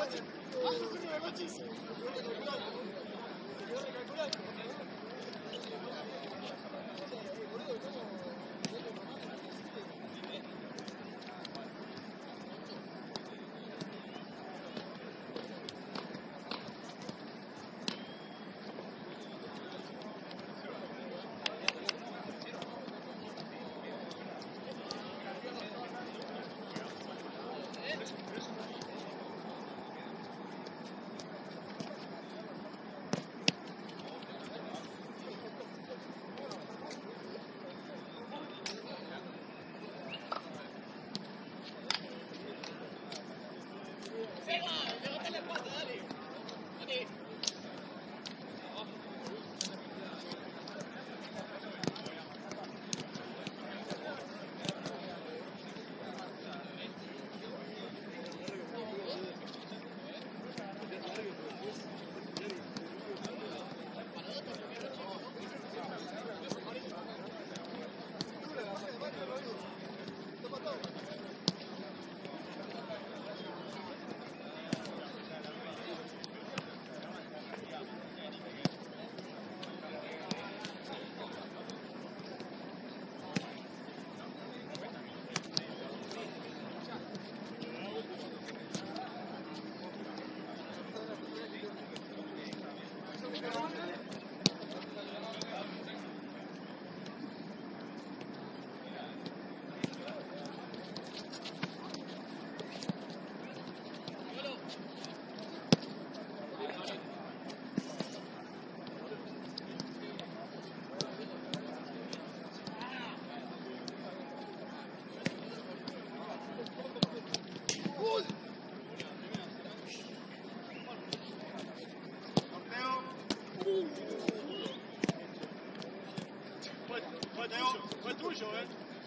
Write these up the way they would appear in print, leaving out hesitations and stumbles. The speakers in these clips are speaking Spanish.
Fue tuyo, ¿eh?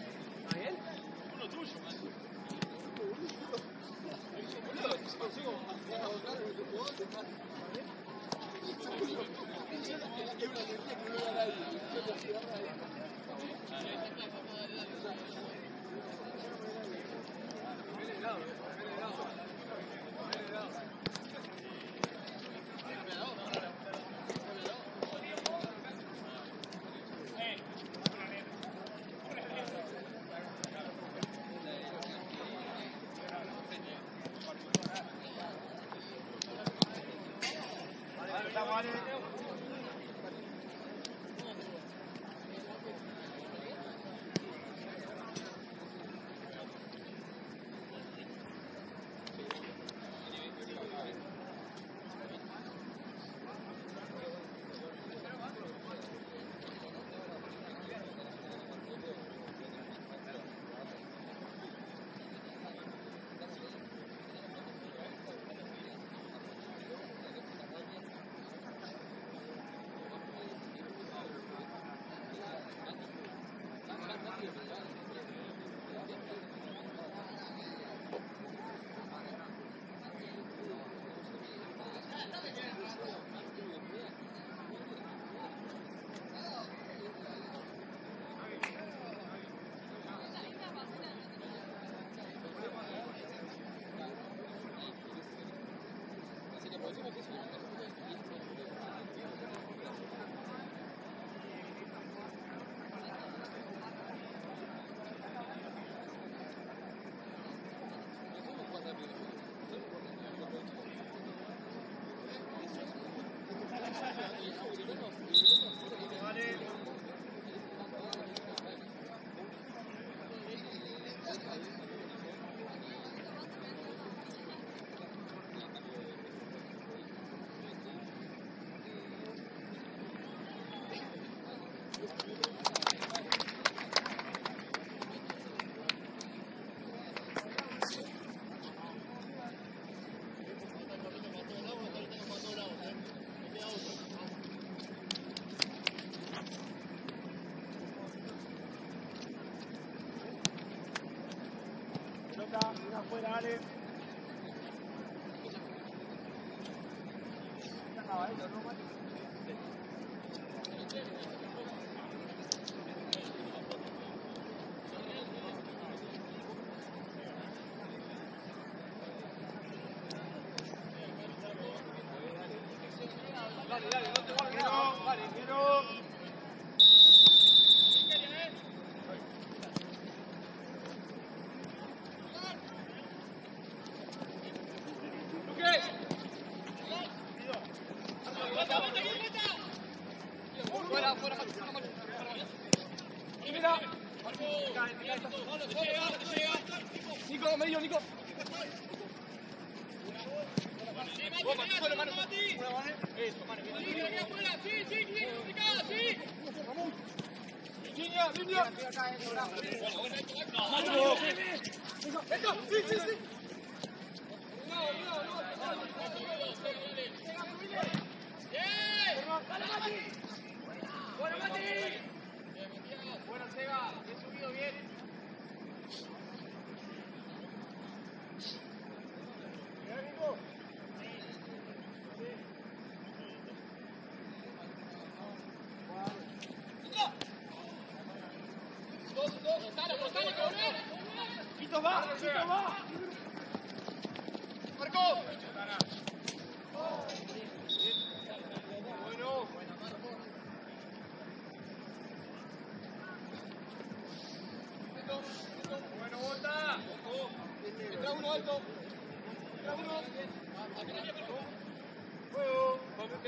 ¿A él? Uno tuyo, man. Una afuera, Ale. Dale, dale, no te guardes nada. Dale, quiero. Fuera, fuera, mira. Nico, medio, Nico. Eso, mano. Línea, línea. Sí, sí, sí. Bueno, Mati. Bueno, Seba, he subido bien. Quito va, Quito va. Marco. Bueno. Bueno, bota. Entra uno alto. Entra uno. Juego.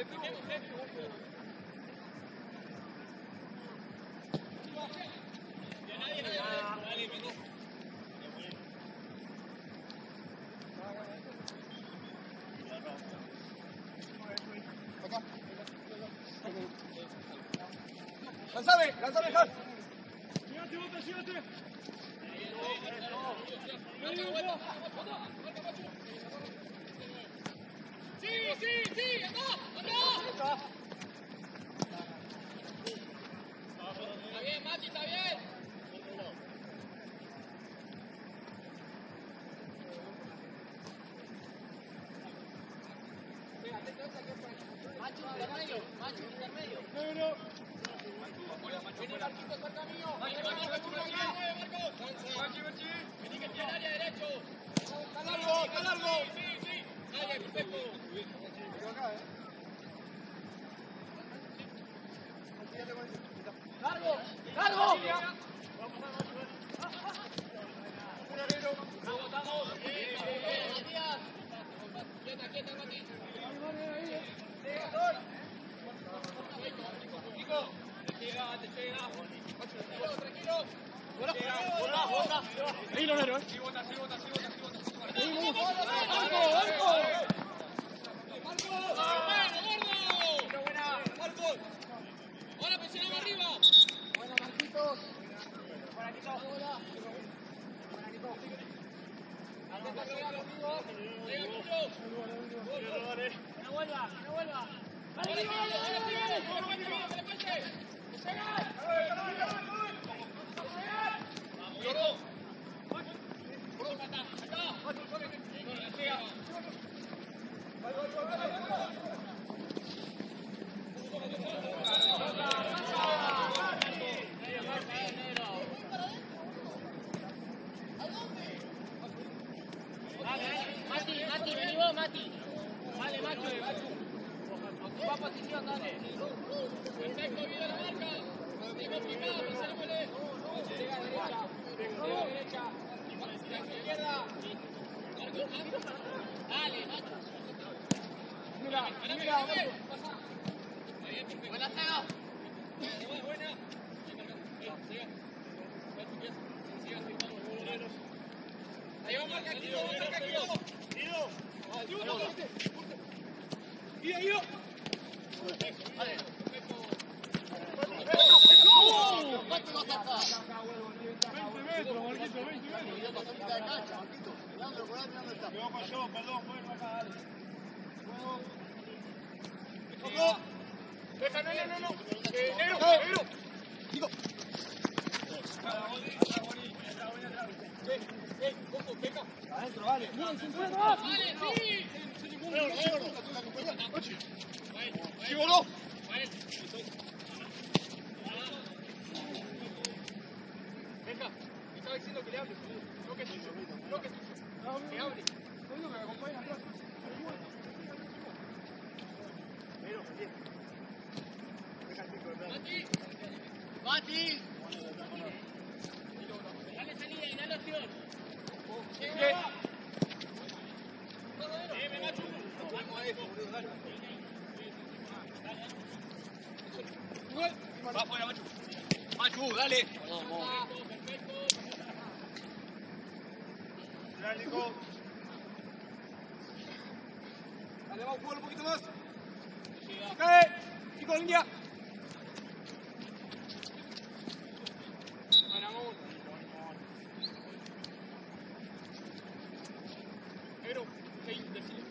Acá. Lanzame, lanzame, Jas. Llévate, bota, llévate. Sí, sí, sí, acá. Está bien, Mati, está bien. Macho intermedio, macho intermedio. Negro. Vení, Marquito, cerca mío. Marco. Vení que tiene el área derecho. Está largo, está largo. Sí, sí. Dale, perfecto. Largo, largo. Matías. Quieta, quieta, Mati. Nico. Te llega. Tranquilo. Bota. Ahí lo negro, Sí, bota. Marcos. Ahora presionamos arriba. Buena, Marquitos. Buena, Nico. Buena, Nico. Atenta que venga conmigo. Llega Julio. No vuelva. Ahora sí, que le cuente. Lloró. Mati, vení vos, Mati. Vale, macho. Ocupa posición, dale. Perfecto, viene la marca. Tengo picado, pasémosle. Llega derecha. Izquierda. Dale, macho. Mira. Buena saga. Buena. Ahí va, marca aquí, Guido. Vale. ¿Cuánto vas a pasar? 20 metros, Marquito, 20 metros. Yo, perdón, bueno, acá, dale. Juego. Deja, no. Negro. Digo. Ojo, peca. Adentro, vale. Vale, sí. Sí, voló. Venga, me estaba diciendo que le hables. No que tuyo. Que hable. No digo que me acompañen atrás. Pero, bien. Martín. Dale salida, inhalación. Machu. Vamos a eso, boludo, dale. Va afuera, Machu. Machu, dale. Perfecto. Dale, Nico. Dale, vamos, jugar un poquito más. ¡Cae! Chico, línea. Pero, 6 de 5.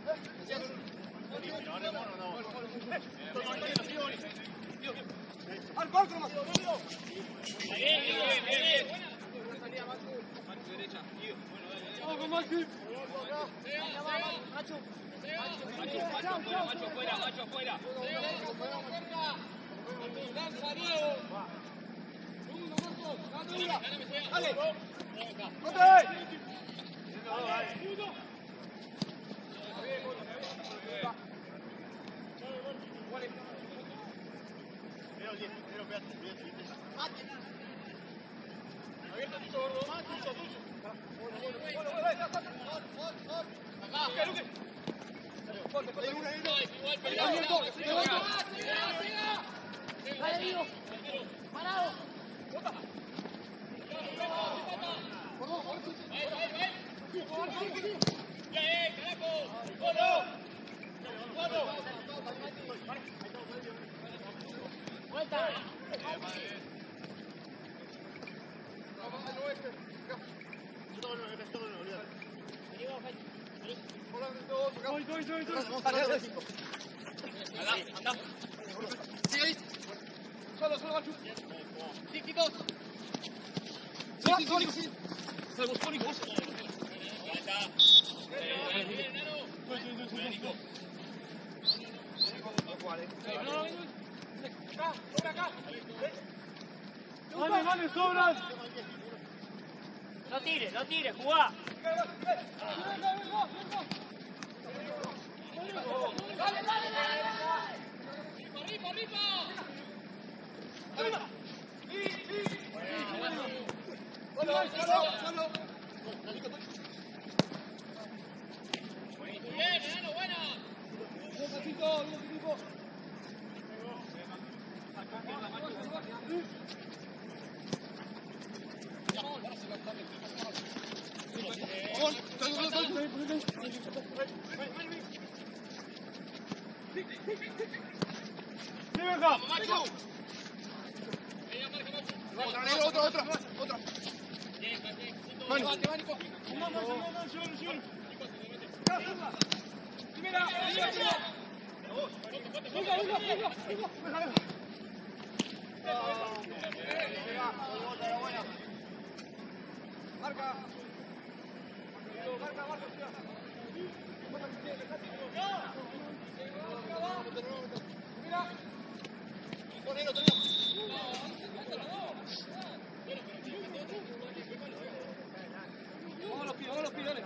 ¡Al corto nomás! ¡Bien! Machu derecha. Bueno, dale. ¡Vamos con Machu! ¡Machu! Machu afuera, Machu afuera. Lanza, Diego. Segundo, Marcos. Dale. Abierto, Tucho, gordo. Tucho. Dale, Diego. Parado. Vuelta. Anda. Sigue ahí. Solo, Machu. Sí, chicos. Sónico. Salvo Sónico, vos. Ahí está. Bien, Nano. Nico. Acá. Vale, sobran. No tires, jugá. Dale. Ripa. Solo. Bien, Nano, buena. Vamos, Machu. Otra. Mano. Marca. Mira. Ponelo, tenemos. Vamos a los pies, dale.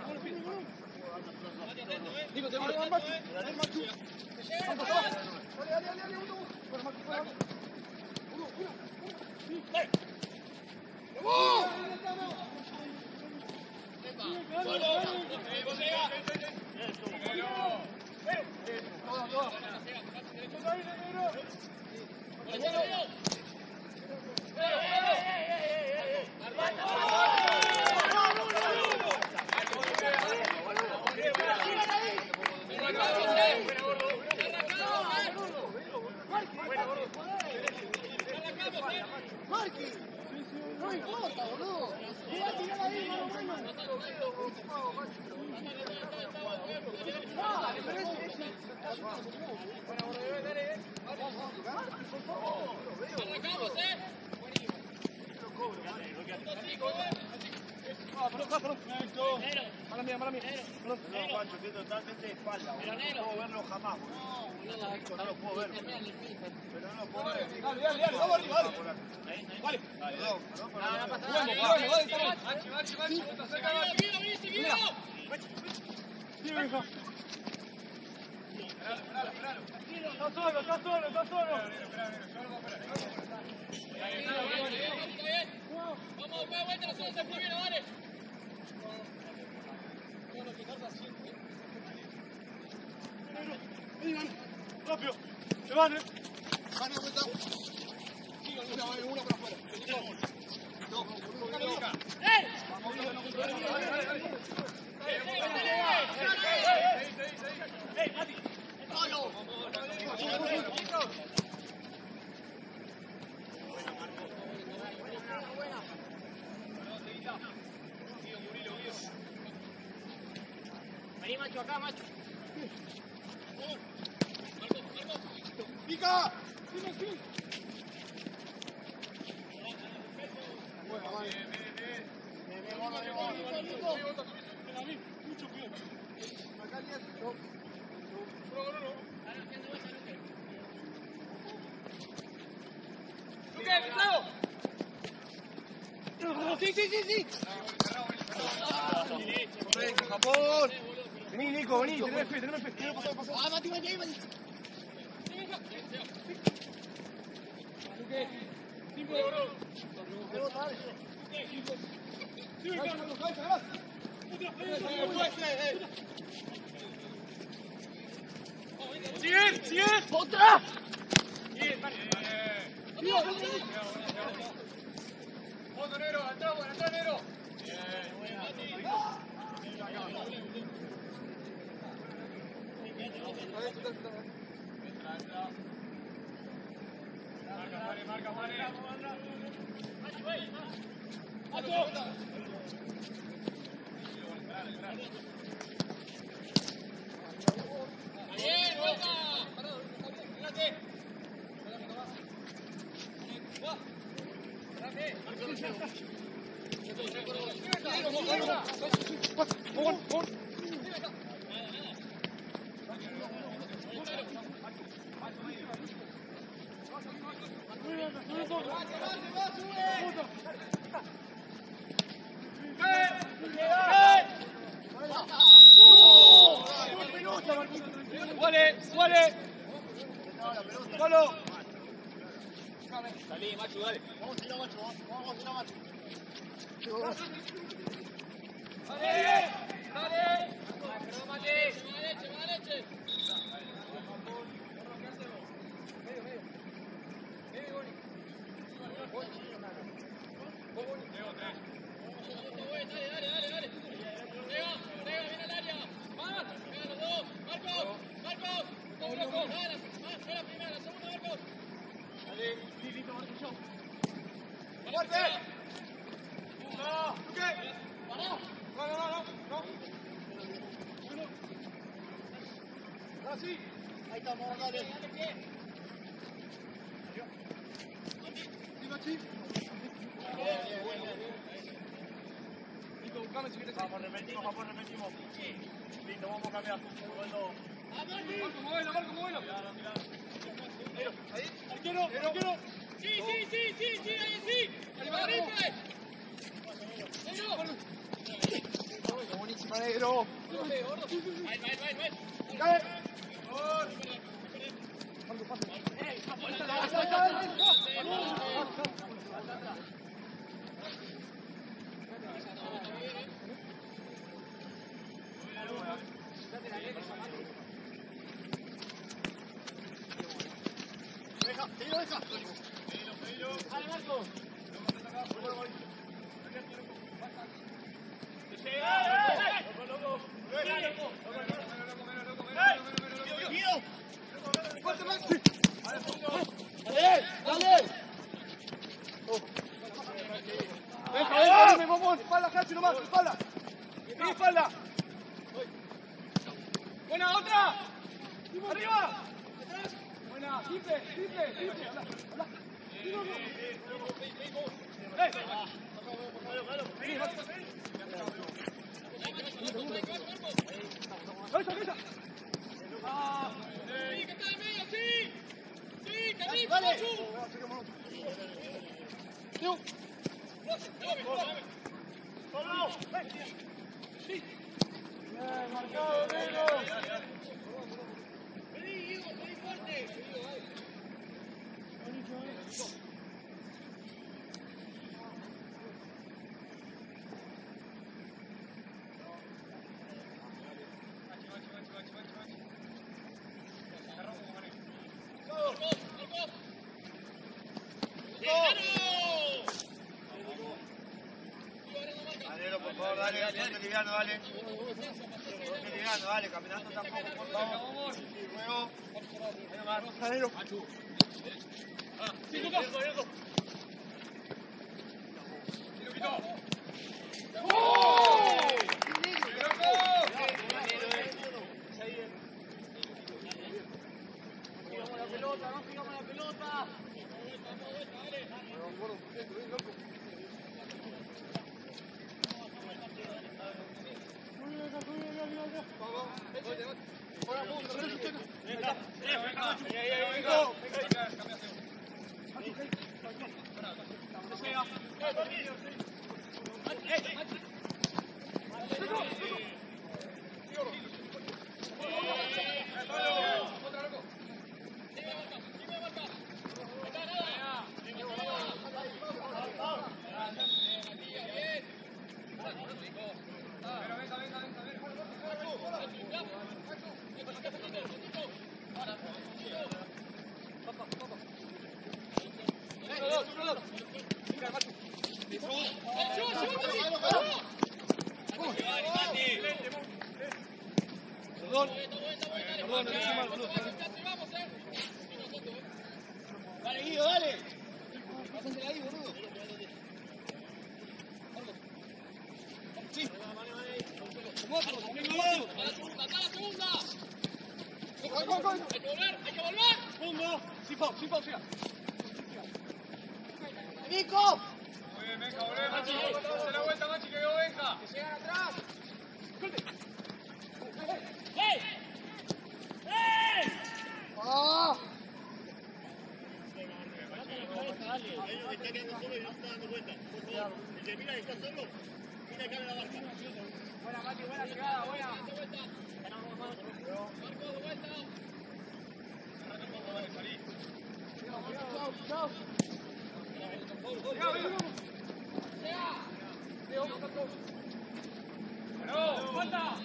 Nico, te voy a dar Machu. Dale, Machu. Vamos, dale. Uno. Bueno, Machu, fuera. Uno. ¡Dale! ¡Vamos! ¡Marqui! No importa, boludo. Voy a tirar ahí, más o menos. Dale, pero ese. Bueno, dale. Arrancamos, Mala mía. No, Juancho, estoy totalmente de espalda. No puedo verlo jamás, boludo. No lo puedo ver. Pero no lo puedo ver. Dale, vamos arriba, dale. Vale. No pasa nada. Machi, cerca de Machi. Seguido. Sí, venga. Está solo, está solo, está solo. Vamos, vuelta nosotros el primero, dale. Rápido. Se van, Van a vuelta. Sí, una para afuera. Dos, uno, loca. Mati. Vení, macho, acá, macho. ¡Pica! Sí. Japón. Vení, Nico, vení, tenés fe. ¡Ah, Mati! ¡Sigue! ¡Otra! ¡Otro negro! ¡Atrás, negro! Marca, ¡Bien, vuelta! ¡Suele! ¡Solo! Salí, macho, dale. Vamos a tirar, macho. ¡Dale! Perdón, Mati. Leche. Dale. Ortega, viene al área. Más. Venga, los dos. Marcos. Todo loco. Dale, fue la primera, la segunda, Marcos. ¡Fuerte! ¡No! ¿Qué? Pará. No. Ahora sí. Ahí estamos, dale. Sí, Machi. Nico, buscame si quieres. Vamos, repetimos. Listo, vamos a cambiar. Marco, movelo. Ahí. Arquero. Sí, ahí. Negro. Buenísima, negro. Ahí. ¡Cae! Deja. Dale, Marcos. ¡Fuerte, Max! ¡Dale! ¡Déjame, vamos! ¡Espalda, Hachi, nomás! ¡Espalda! ¡Espalda! ¡Buena, otra! ¡Arriba! ¡Buena! ¡Triple! ¡Habla! ¡Esa! ¡Ah! Sí, que está en medio, sí. Sí, Carlitos, Dale. Machu. ¡Solo! ¡Sí! ¡Bien, marcado, negro! Ponte liviano, dale. Ponte liviano, dale, caminando tampoco, por favor. Luego. Ahí nomás. Adero. Sí, Lucas. Dale, Guido, dale. Pásatela ahí, boludo. Sí. Como otro, como otro. ¡A la segunda! Gol. ¡Hay que volver! Segundo. Sin pausa. ¡Nico! Muy bien, venga, volvé, Machi. Dale la vuelta, Machi, que yo venga. ¡Que llegan atrás! ¡Ey! ¡Ey! ¡Ah! Ellos están quedando solos y no se están dando cuenta. Por favor, el que mira que está solo, mira acá en la barca. Buena, Mati, buena llegada, buena. Marco, de vuelta. Chao. ¡No! ¡Falta!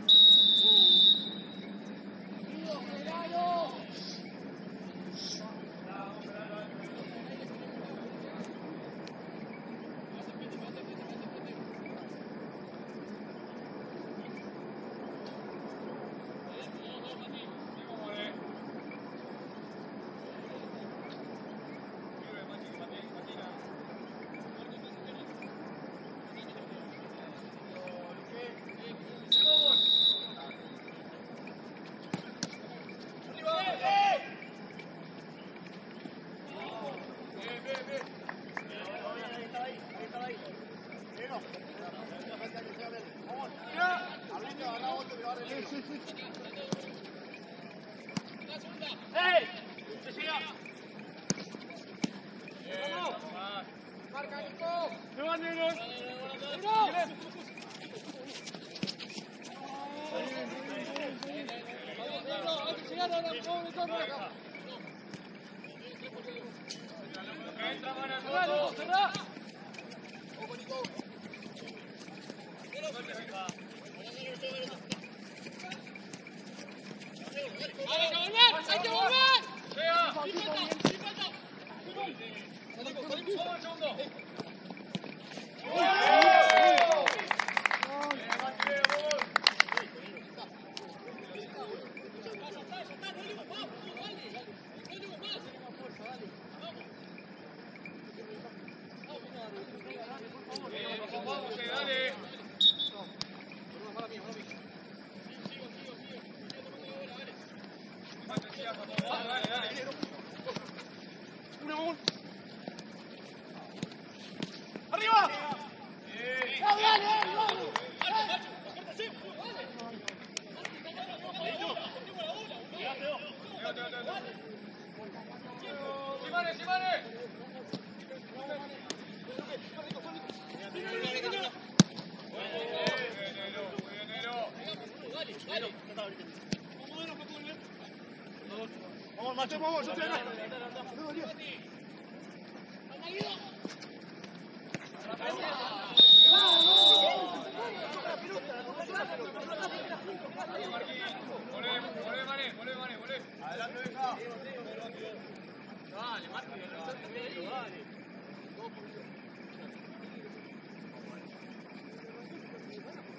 Marca, Nico. ¡Se van, negros! ¡Entra, mano, todo! ¡Hay que volver! ¡Llega! ¡Sí, falta! ¡Vamos, segundo! Vamos, dale. Dale. ¡Arriba! ¡Simane! Vamos, Macho, vamos, yo estoy acá. Volé. Adelante, deja. Dale, Marco, dale.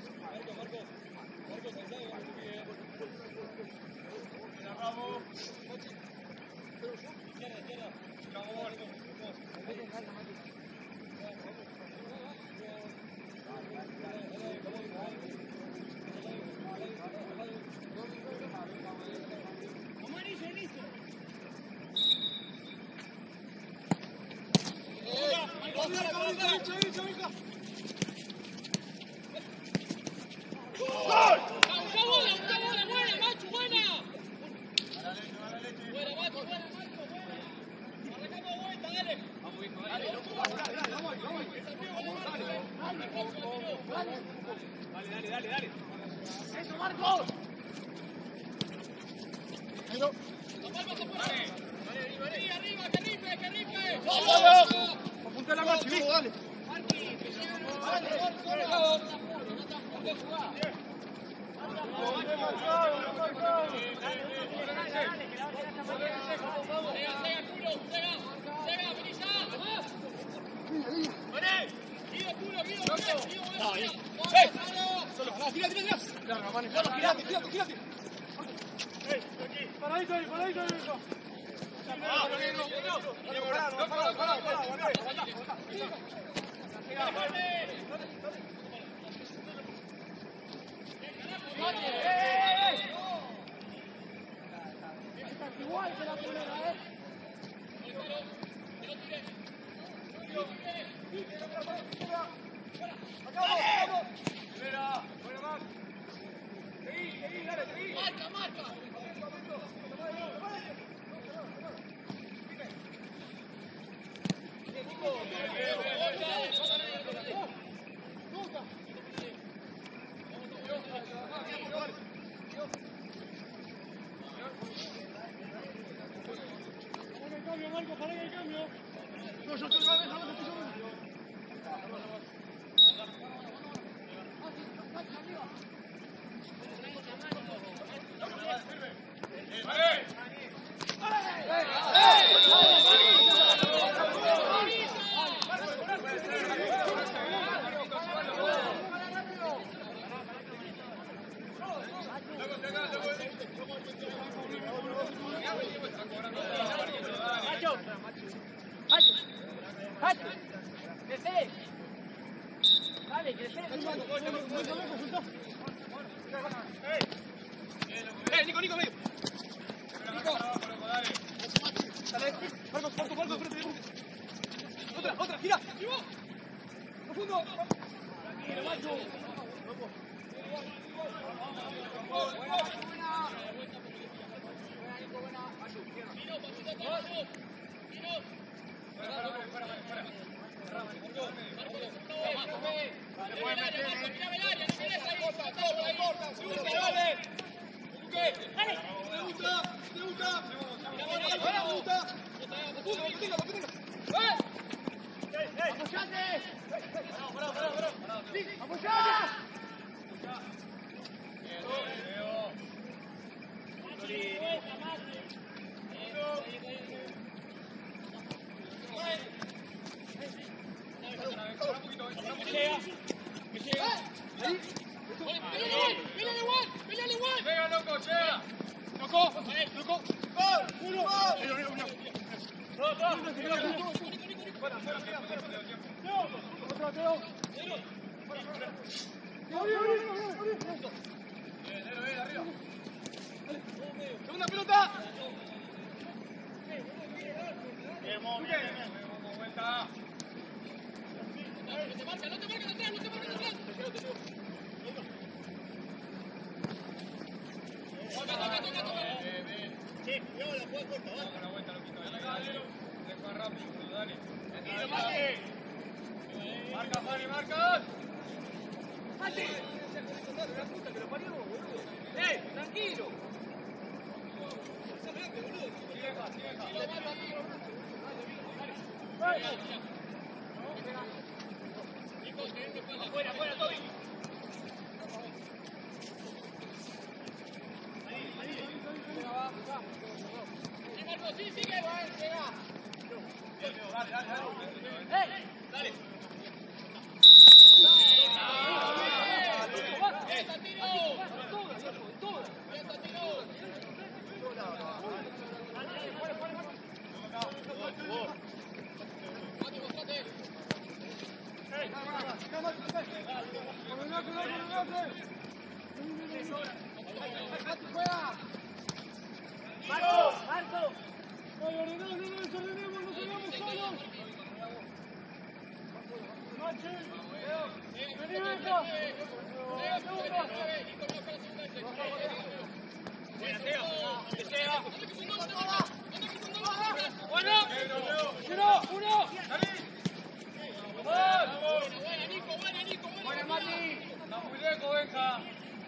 Buena, Mati. Está muy lejos, Benja.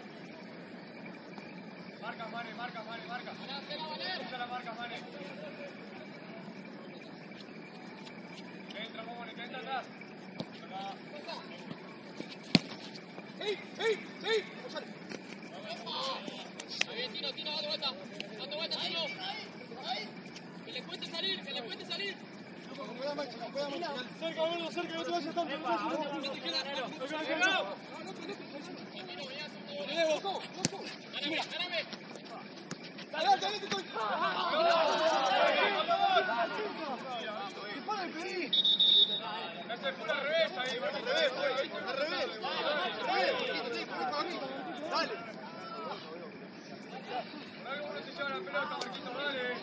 Marca, Mane, marca, Mane, marca. Usa la marca, Mane. Que entra, Momone, que entra atrás. ¡Ey! ¡Ey! ¡Ey! Está bien, Tino, Tino, date vuelta. Date vuelta, Tino. Que le cueste salir, que le cueste salir. Cerca, boludo, cerca, no te vayas tanto. ¡Dale, dale, que estoy! ¡Dispara el pedí! Este fue al revés ahí, Al revés. Dale. Por algo uno se lleva la pelota, Marquito, dale.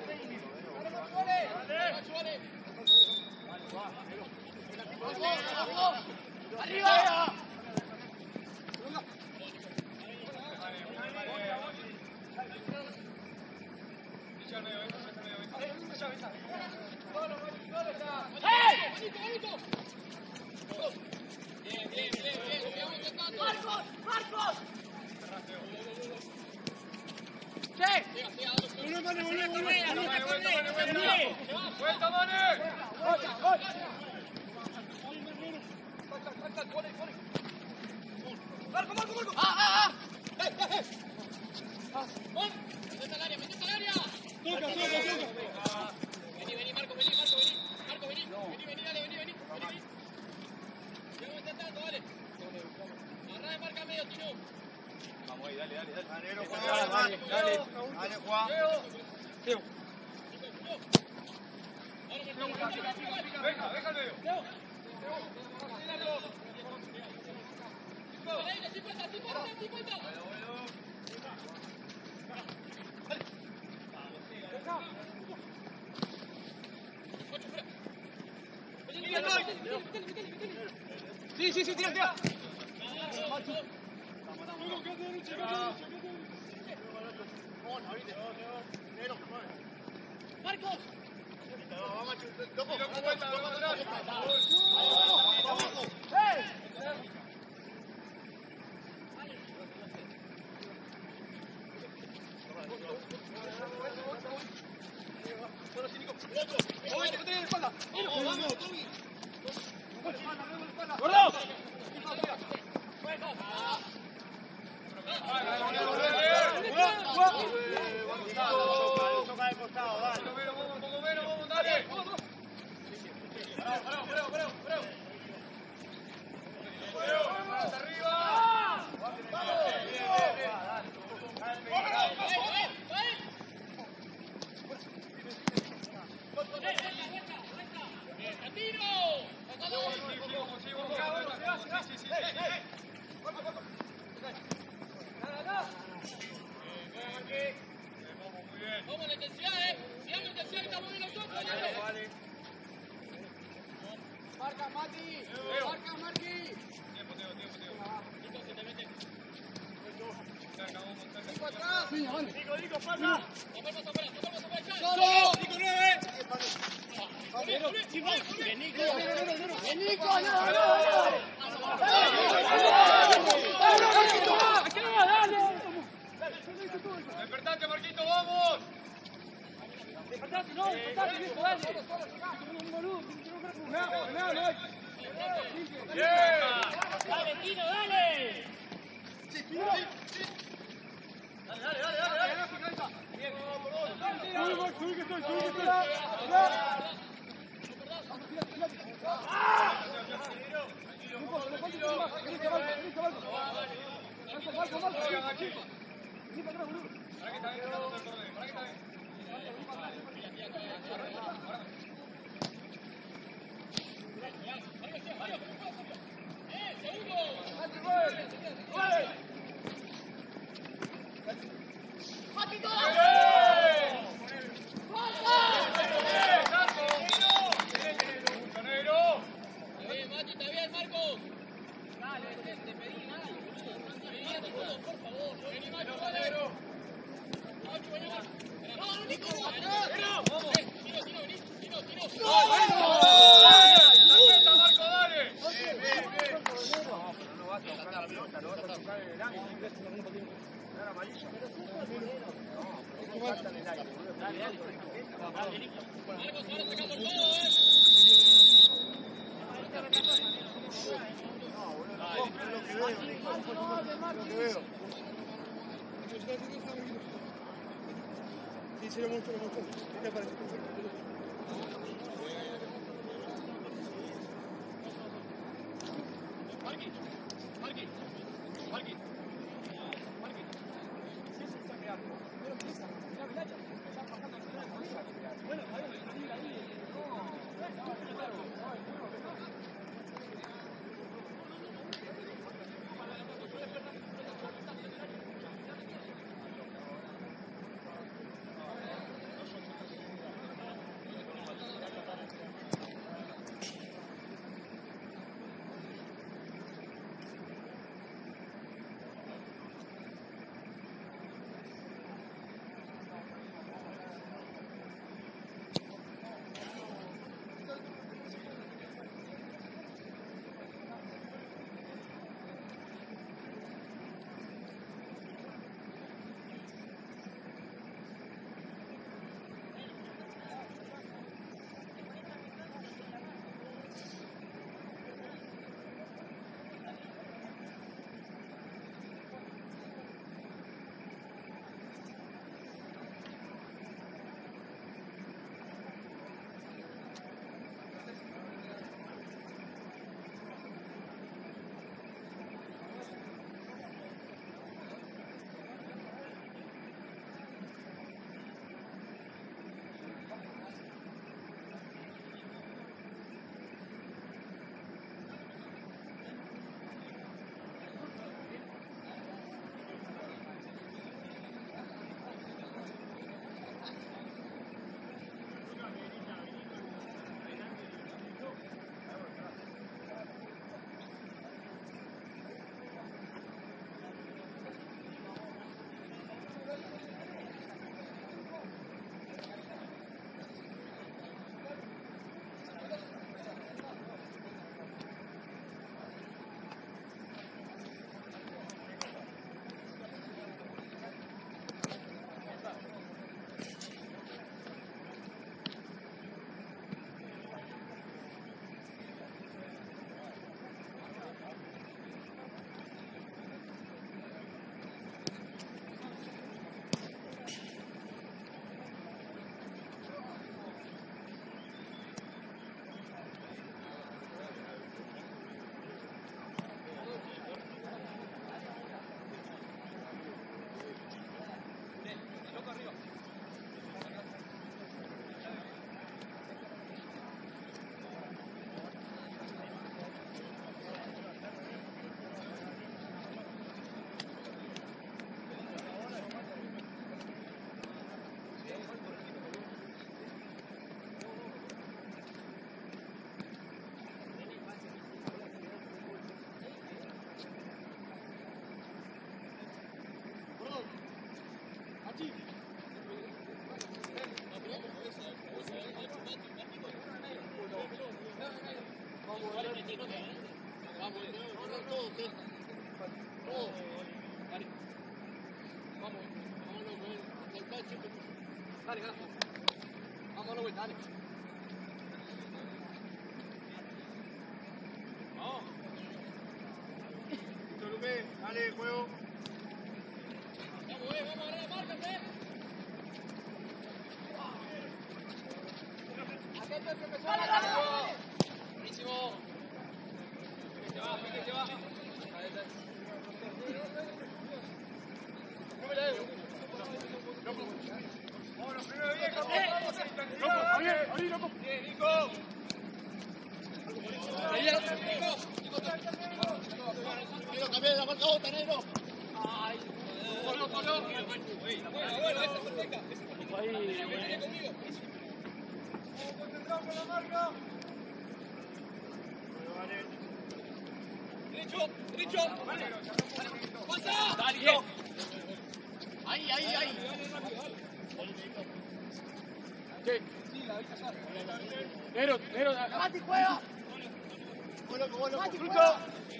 ¡Arriba! Echa al medio, echa al medio, echa, echa. Bien, bien, bien, bien. Sigamos intentando. ¡Marcos! ¡Sí! Siga, siga, ¡Vuelta, Mane! ¡Marco! ¡Ah! Metete al área, metete al área. Toca. Vení, Marco, vení. Marco, vení, dale, vení. Sigamos intentando, dale. Agarrá de marca medio, Tino. Vamos ahí, dale. Dale, Juan. Venga, deja el medio. Sí, falta. Sí, tira. Marcos. Tiro con vuelta, vamos atrás. Toca de costado, dale. Un poco menos, vamos, dale. ¡Hasta arriba! Vamos, la intensidad, sigamos la intensidad que estamos bien nosotros. Marca, Mati. Marca, Marqui. Tiempo. Nico atrás. Nico, pasa. ¡Solo! Nico, 9. ¡Nico, no! ¡Despertate, Marquito, vamos! ¡Bien! Dale, Tino, dale. Está bien, Marcos. Dale, te pedí nada, boludo. Por favor. Vení, Macho, dale. Macho, vení. Sí, se lo muestro. ¿Qué te parece? Dale, vámonos, güey, dale. Vamos. Luque, dale, juego. Vamos, vamos, ahora la marca, buenísimo. Que se va. Vámonos, primero bien, vamos a intensidad. Ahí, loco. Bien, Nico. Quiero cambiar la marca otra, negro. Ay, corrió. Bueno, esa es perfecta. Viene conmigo. Vamos concentrados con la marca. Derecho. Pasa. Dale. Ahí. Sí, la vi pasar. Negro, Mati, juega. Mati, Fruto. juega.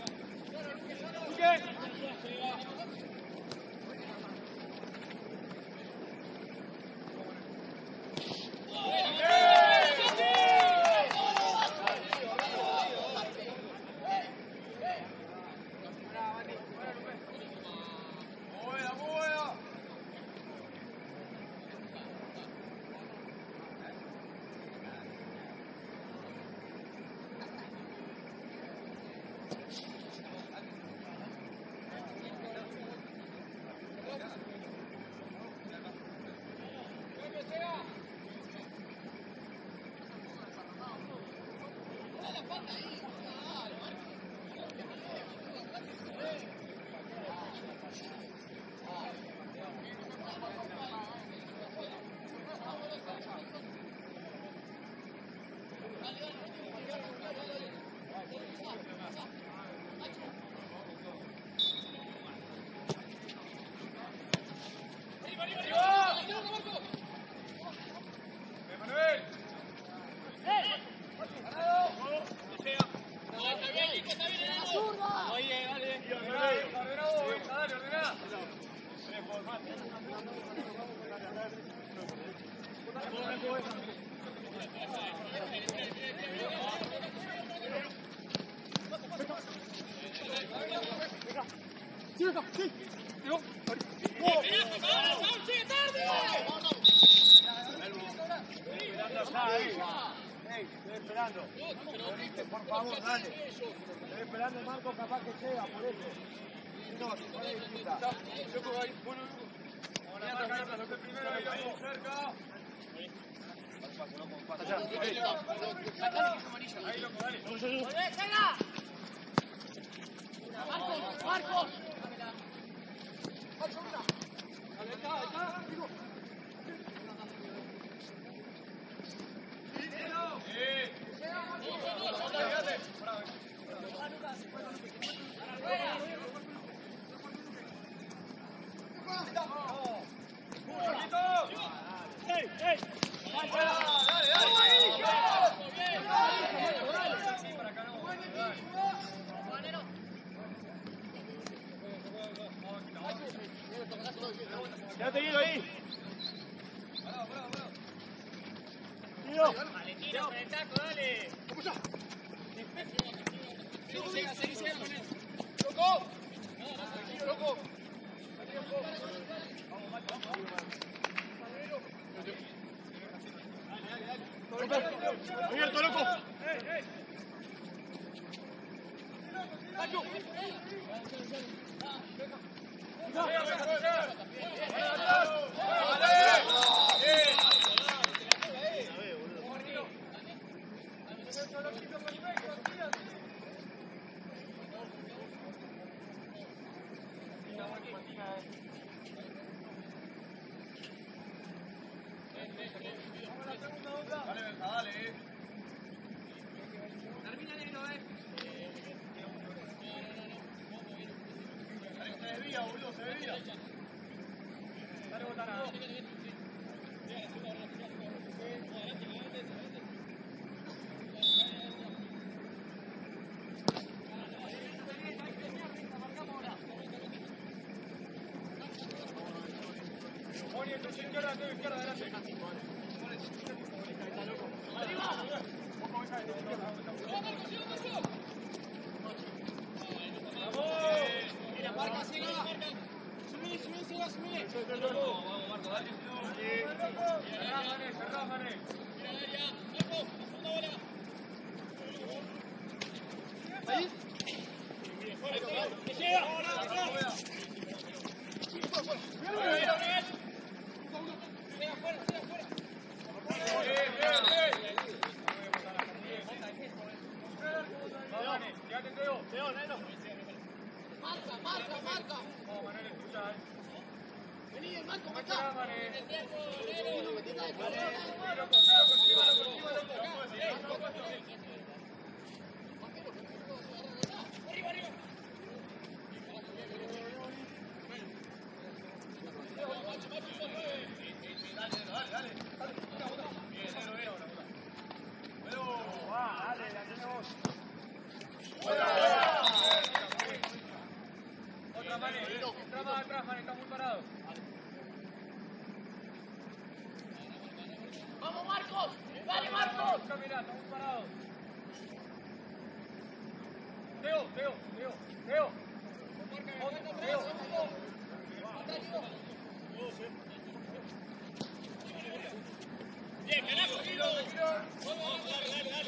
Estoy esperando. Por favor, dale. Estoy esperando Marco, capaz que llega, por eso. No, si fuera disputa. Loco, ahí, bueno, loco. Vamos a marcar, lo que primero ahí, vamos cerca. Allá, Ahí, loco, dale. Marcos. Ahí está. Quédate Guido ahí. Guido. Dale, tira con el taco, dale. Seguí con él. Loco. Abierto, loco. Termina negro, Se desvía, boludo, se desvía. Dale, botana. Pone tu izquierda, adelante. Mira, marca, sigue, marca. Subile, subile. Vamos, Marco, dale. Cerrá, Mané. Mira el área. Marco, segunda bola. Ahí. ¡Que llega! ¡Siga afuera! Quédate, Teo. Teo, neno. Marca. Vamos, Mané, escucha. Vení, Marco, marca. Marcos! ¡Dale, Marcos! Camina, estamos parados. Teo. Teo. Bien, carajo, Guido. Vamos, dale.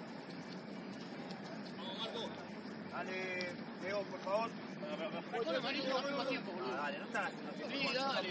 Vamos, Marco. Dale, Leo, por favor. Dale, Marito, no más tiempo, boludo. Dale, no estás haciendo tiempo. Sí, dale.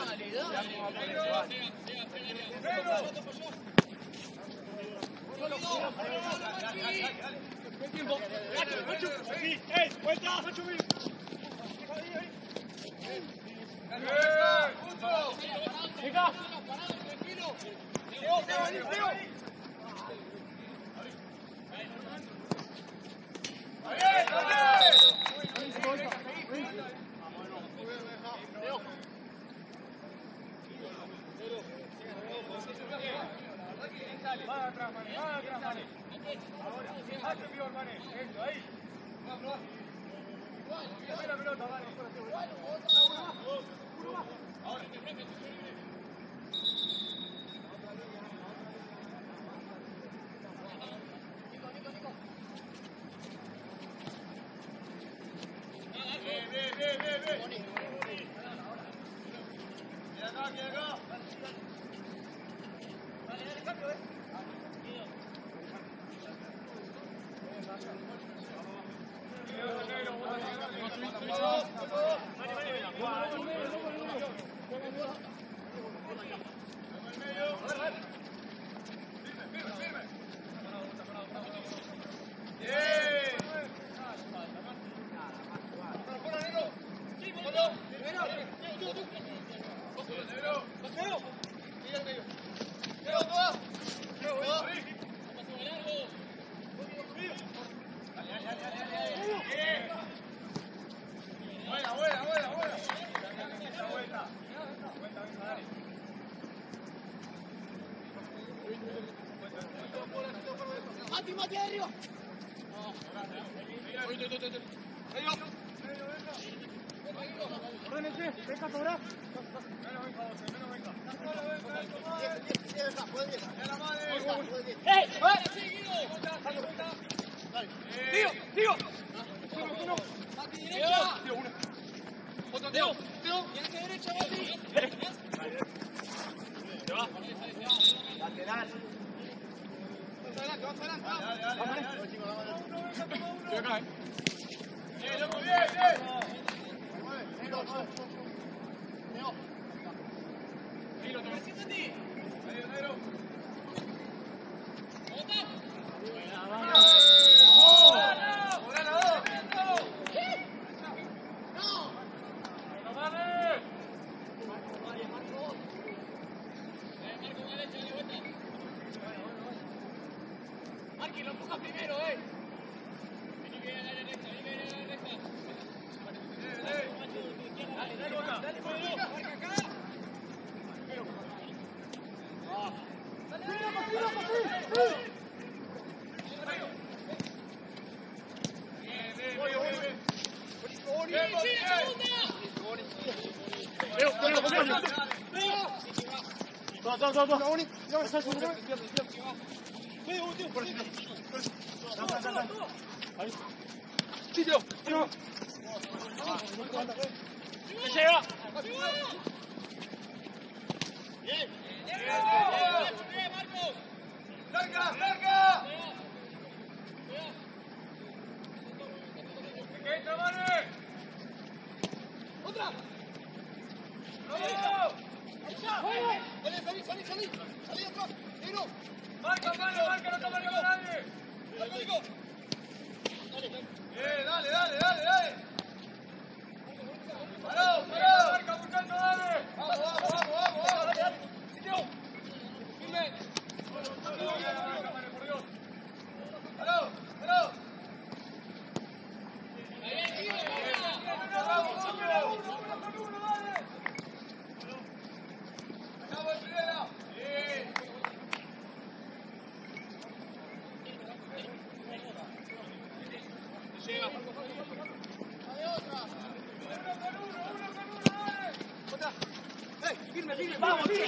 Va atrás, Mané. Ahora, hace peor, Mané. Eso, ahí. Dame la pelota, Mané. Ahora. Bien. Queda acá. Dale, cambio, Mati, arriba. Ordénense, deja cobrar. Tío. Mati, derecha. Otro Teo. Viene derecha, Mati. Se va. Lateral. Vas adelante. Dale. Estoy acá, Bien, loco, bien. Negro. Marqui, lo empuja primero, Vení bien a la derecha, Dale, marca acá. ¡Larga! ¿Qué entra, Mané? ¡Otra! ¡Bravo! ¡Salí atrás! ¡Negro! Marca, no está marcando a nadie. Dale. Parado. Marca, buscando, dale. Vamos. Sitio. Firme. Por Dios. Parado. Firme,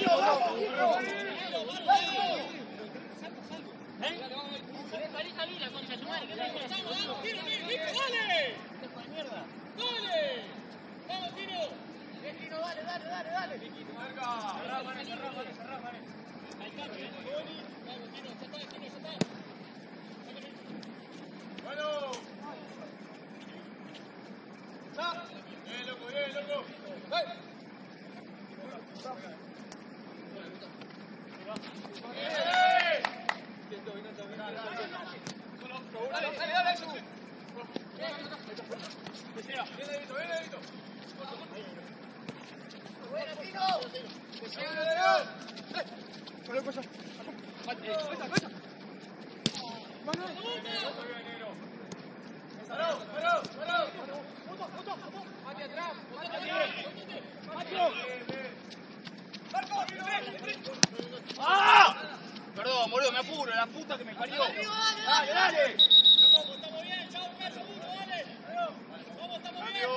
Perdón, boludo, me apuro, la puta que me parió. Dale, dale. Estamos bien, chao, un caso, uno, dale. Vamos, estamos bien.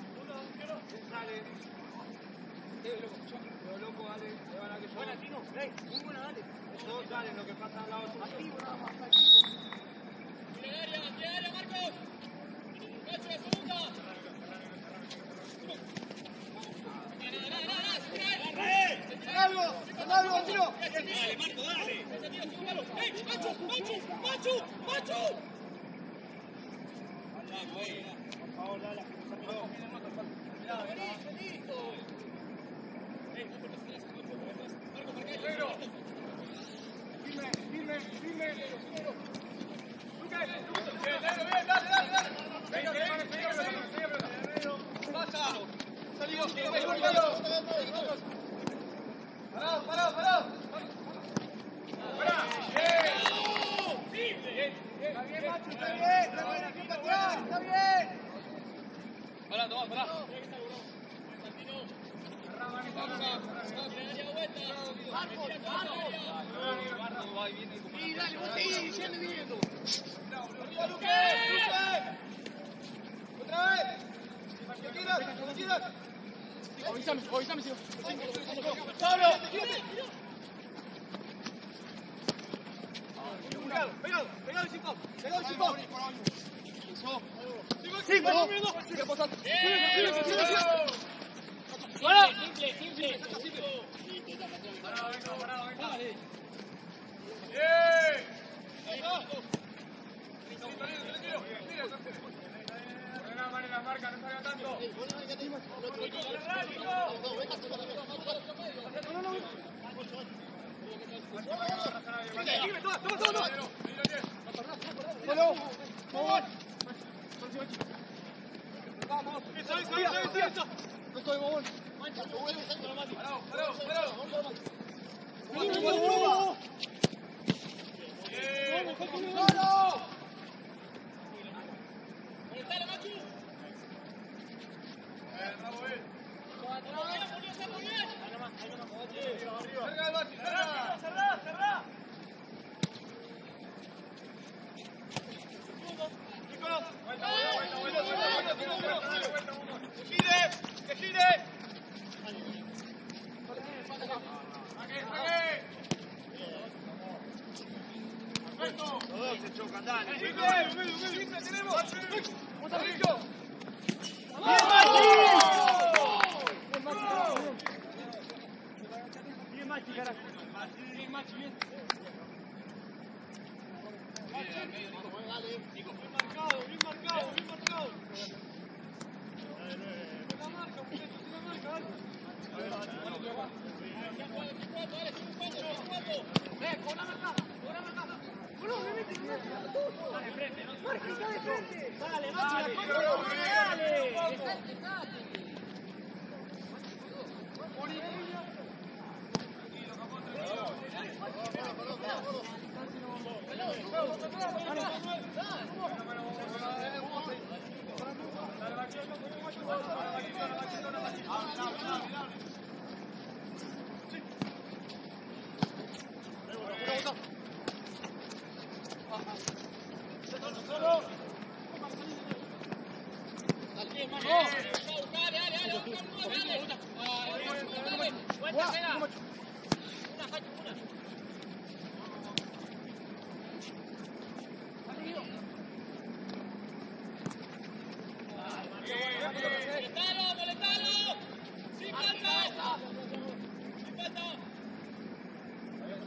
Buena, Tino. Muy buena, dale. Todos salen, lo que pasa al lado es activo nada más. Tira el área, Marcos. Cacho de segunda. ¡Algo, Tino! Dale, Marco, dale. ¡Ey, Machu! Por favor, dale.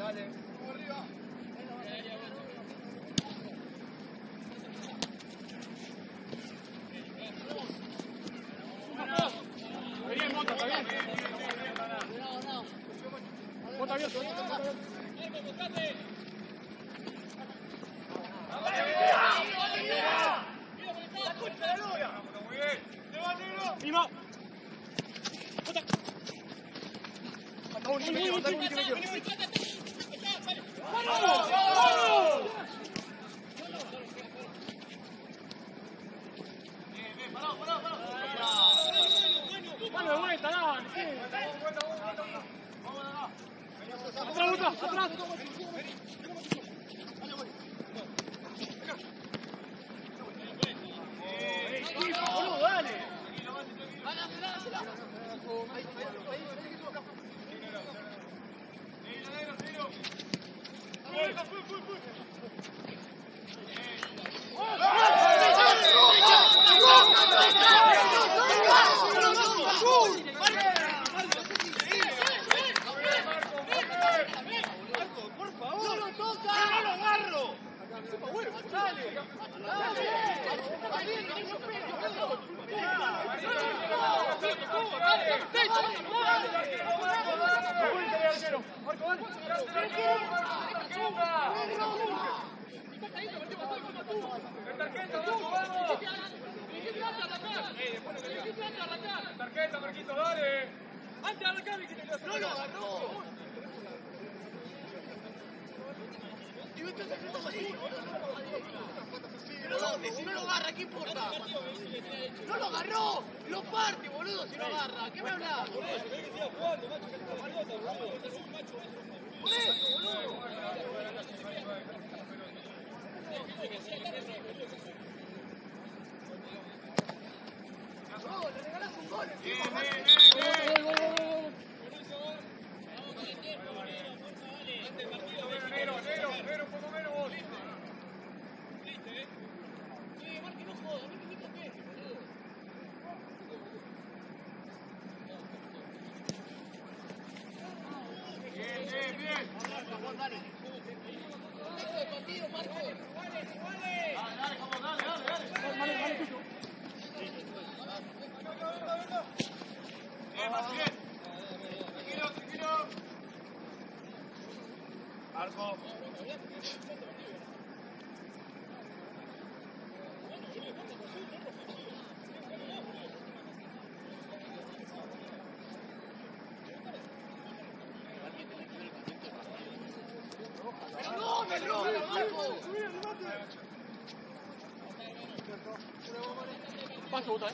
Dale. Bien, Mota, está bien. Mota abierto, Muy bien. Mima. Mota. Falta uno, Mano de vuelta, dale. Atrás, Mota, atrás. Boludo, dale. Tarjeta, Marquito, dale. Antes de arrancar, no lo agarró. ¿Pero dónde? Si no lo agarra, ¿qué importa? No lo agarró, lo parte, boludo, si no agarra. ¿Qué me hablas? Por eso, boludo. No, le regalás un gol. Negro, un poco menos vos. Bien. Más bien. Tranquilo. Arco. Paso, Bota,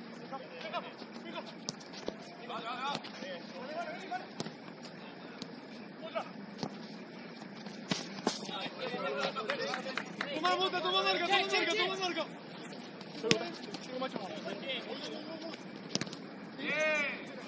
Toma, Bota, toma marca. Bien.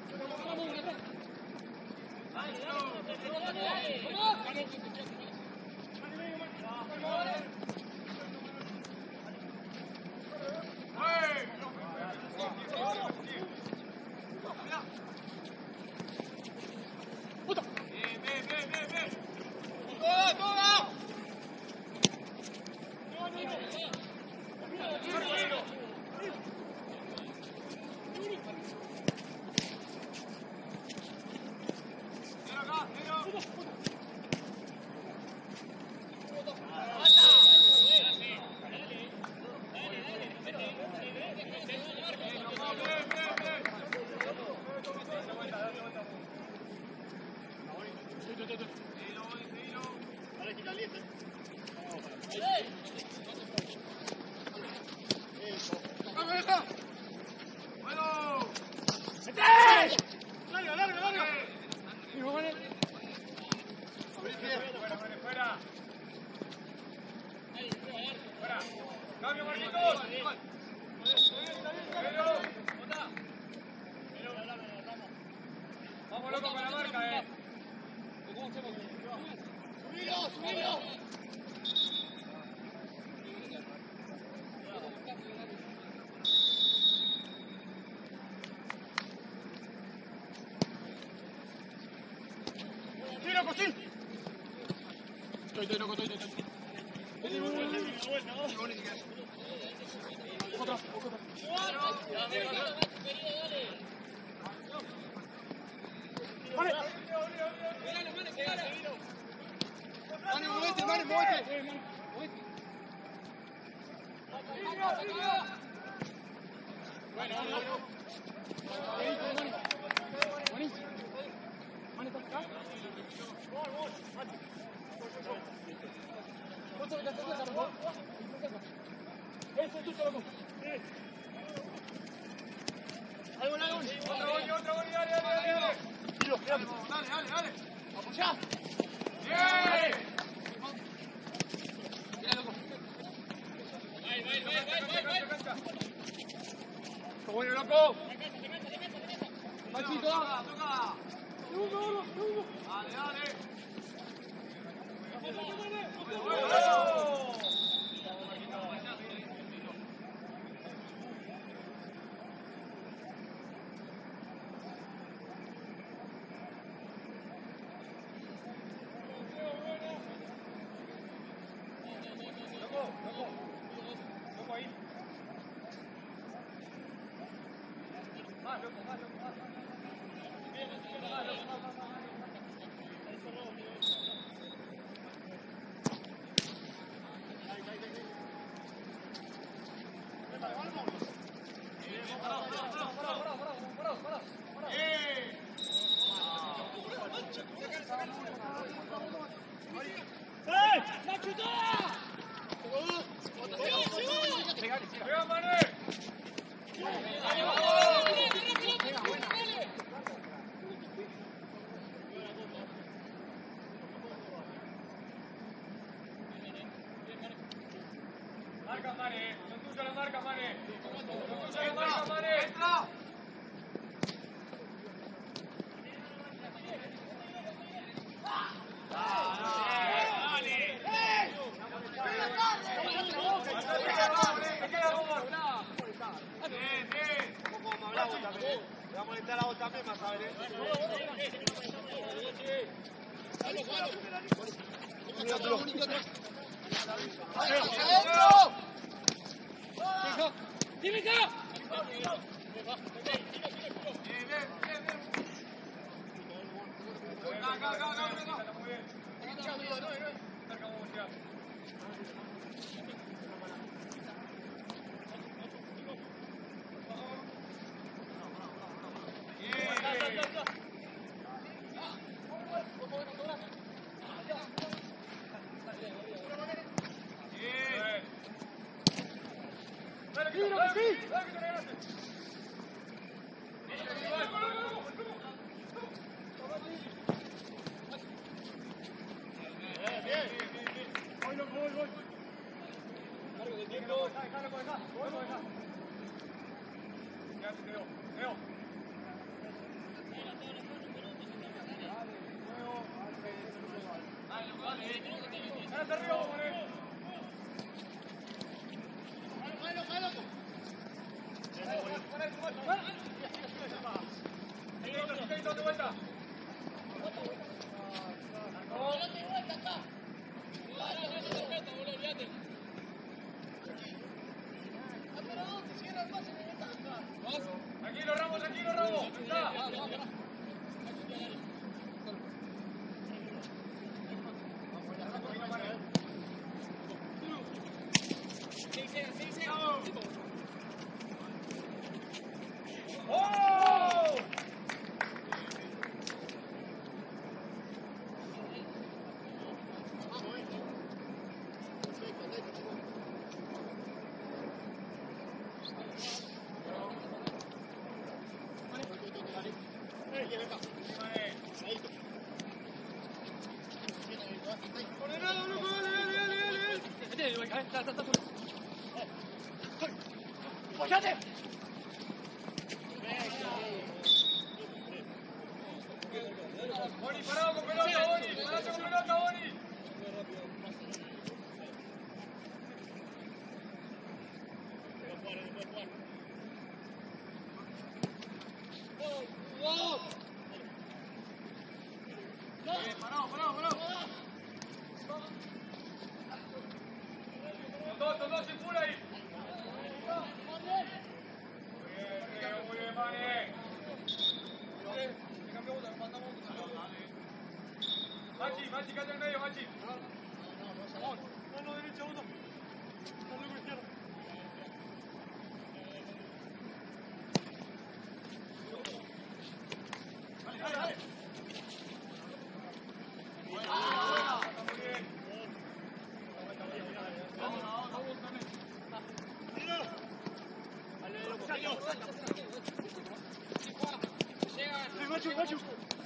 Cambio, Marquitos. Vamos loco con la marca, ¡Subilo! ¡Tira, Cosín! Estoy loco, estoy. Otra. Mane, movete. Bueno. Buenísimo. Mane, ¿estás acá? Ese es tu solo. Otro gol, dale. Tiro, dale. Apoyá. Bien. Mira, loco. Vai. Está bueno, loco. Machito, toca. Uno. Dale. Loco ahí. Más, loco. Marca, Mane. Son tuyas las marcas, Mane. Entra. Le va a molestar a vos también, más a ver, Tranquilo, Ramos. Boni, parado con pelota, Boni. Parado con pelota, Boni. Parado. Machi, calla en medio, Machi. Mano derecha, uno. Luego izquierda. Dale. Machu.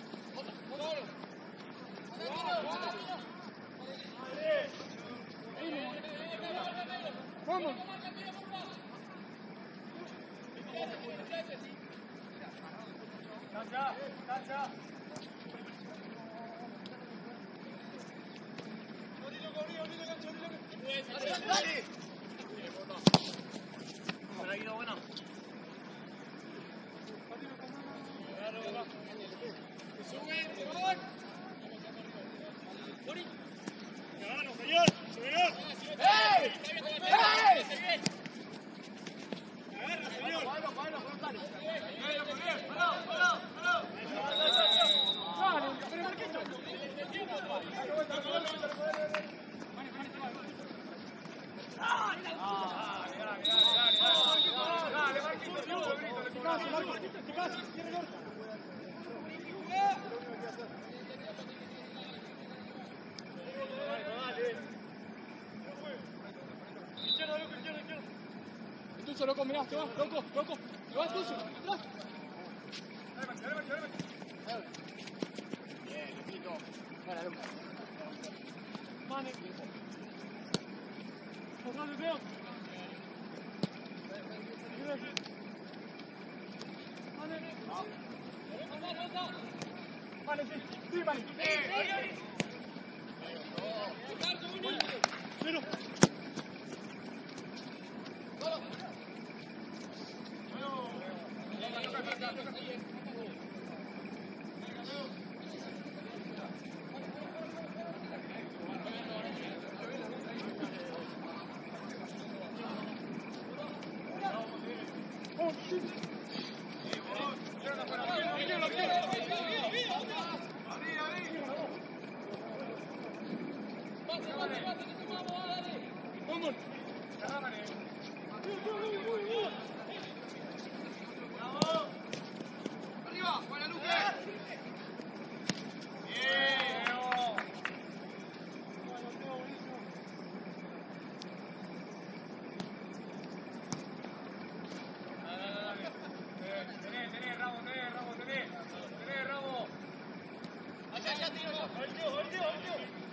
Vamos. Tacha. Dale. Ha ido bueno. Tú loco, mirá, te vas, loco. Te vas, tuyo, atrás. Bien, limpito. Para, loco. Mane. Atrás, Leo. Mane, sí, Mane. Cero. Oh, shit. Vamos. Arriba, Guadalupe. Tenés, Ramos. Allá, tiro. Al tío.